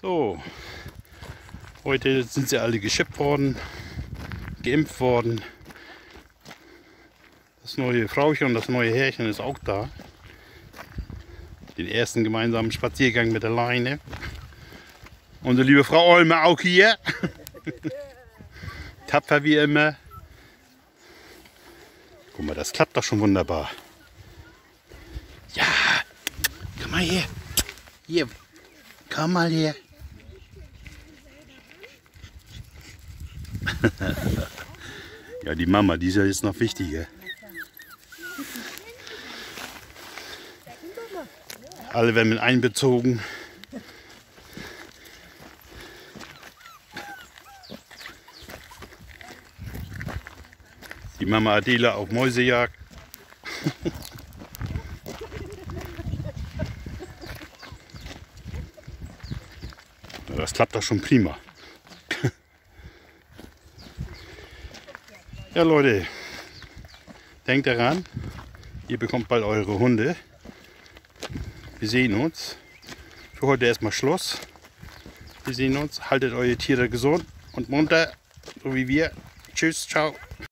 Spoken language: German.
So, heute sind sie alle geschippt worden, geimpft worden. Das neue Frauchen und das neue Herrchen ist auch da. Den ersten gemeinsamen Spaziergang mit der Leine. Unsere liebe Frau Olme auch hier. Tapfer wie immer. Guck mal, das klappt doch schon wunderbar. Ja, komm mal her. Hier, komm mal her. Ja, die Mama, die ist ja jetzt noch wichtiger. Alle werden mit einbezogen. Die Mama Adela auf Mäusejagd. Das klappt doch schon prima. Ja Leute, denkt daran, ihr bekommt bald eure Hunde. Wir sehen uns. Für heute erstmal Schluss. Wir sehen uns. Haltet eure Tiere gesund und munter, so wie wir. Tschüss, ciao.